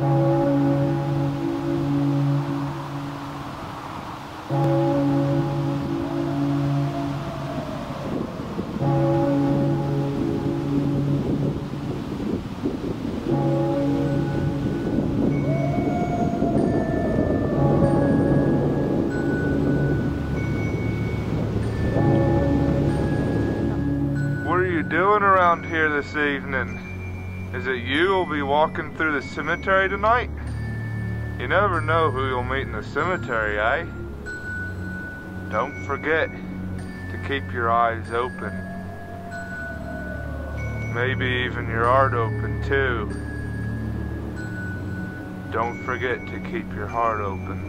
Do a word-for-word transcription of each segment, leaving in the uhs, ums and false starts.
Doing around here this evening? Is it you who'll be walking through the cemetery tonight? You never know who you'll meet in the cemetery, eh? Don't forget to keep your eyes open. Maybe even your heart open too. Don't forget to keep your heart open.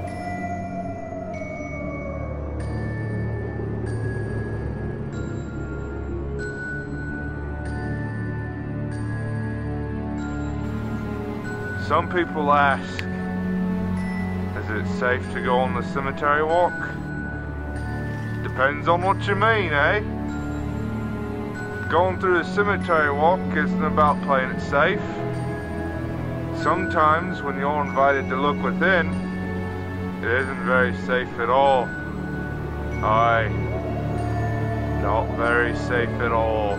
Some people ask, is it safe to go on the cemetery walk? Depends on what you mean, eh? Going through the cemetery walk isn't about playing it safe. Sometimes when you're invited to look within, it isn't very safe at all. Aye, not very safe at all.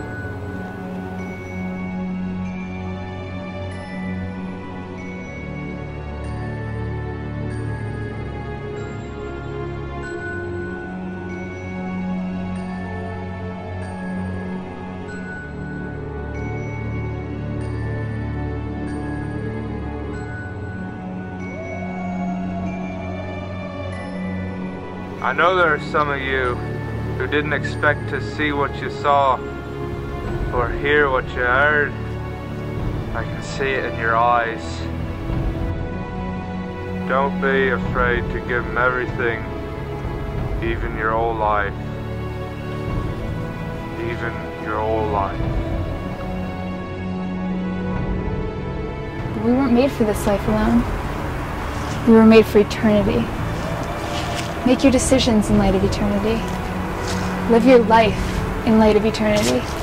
I know there are some of you who didn't expect to see what you saw or hear what you heard. I can see it in your eyes. Don't be afraid to give them everything, even your whole life. Even your whole life. We weren't made for this life alone. We were made for eternity. Make your decisions in light of eternity. Live your life in light of eternity.